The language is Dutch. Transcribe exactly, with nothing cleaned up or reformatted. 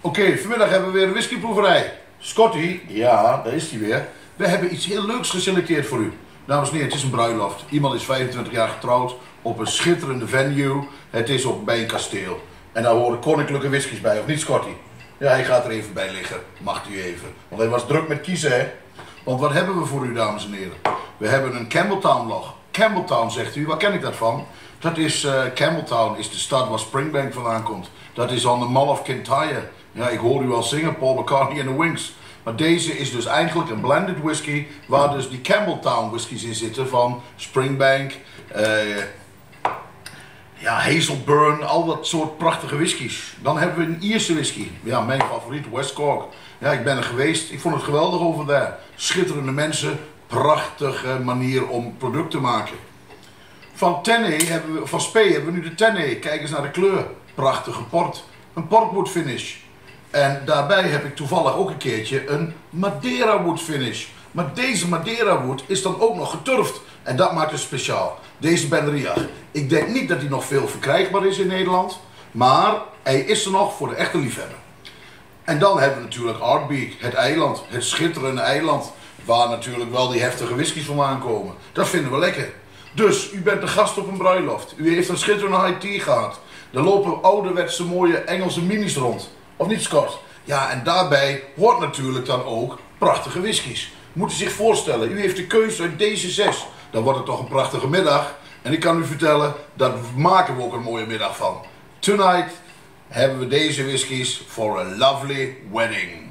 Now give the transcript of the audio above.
Oké, okay, vanmiddag hebben we weer een whiskyproeverij. Scotty, ja, daar is hij weer. We hebben iets heel leuks geselecteerd voor u. Dames en heren, het is een bruiloft. Iemand is vijfentwintig jaar getrouwd op een schitterende venue. Het is op bij een kasteel. En daar horen koninklijke whiskies bij, of niet Scotty? Ja, hij gaat er even bij liggen. Mag u even. Want hij was druk met kiezen, hè? Want wat hebben we voor u, dames en heren? We hebben een Campbeltown log. Campbeltown, zegt u, waar ken ik dat van? Dat is, uh, Campbeltown is de stad waar Springbank vandaan komt. Dat is on the Mull of Kintyre. Ja, ik hoor u al zingen, Paul McCartney en de Wings. Maar deze is dus eigenlijk een blended whisky, waar dus die Campbeltown whiskies in zitten van Springbank, uh, ja, Hazelburn, al dat soort prachtige whiskies. Dan hebben we een Ierse whisky. Ja, mijn favoriet, West Cork. Ja, ik ben er geweest. Ik vond het geweldig over daar. Schitterende mensen, prachtige manier om product te maken. Van Tenney hebben we, van Spee hebben we nu de Tenney. Kijk eens naar de kleur. Prachtige port. Een portwood finish. En daarbij heb ik toevallig ook een keertje een Madeira wood finish. Maar deze Madeira wood is dan ook nog geturfd. En dat maakt het speciaal. Deze Benriach. Ik denk niet dat hij nog veel verkrijgbaar is in Nederland. Maar hij is er nog voor de echte liefhebber. En dan hebben we natuurlijk Ardbeg, het eiland. Het schitterende eiland. Waar natuurlijk wel die heftige whiskies vandaan komen. Dat vinden we lekker. Dus, u bent de gast op een bruiloft. U heeft een schitterende high tea gehad. Er lopen ouderwetse mooie Engelse minis rond. Of niet, Scott? Ja, en daarbij hoort natuurlijk dan ook prachtige whiskies. Moet u zich voorstellen, u heeft de keuze uit deze zes. Dan wordt het toch een prachtige middag. En ik kan u vertellen, daar maken we ook een mooie middag van. Tonight hebben we deze whiskies for a lovely wedding.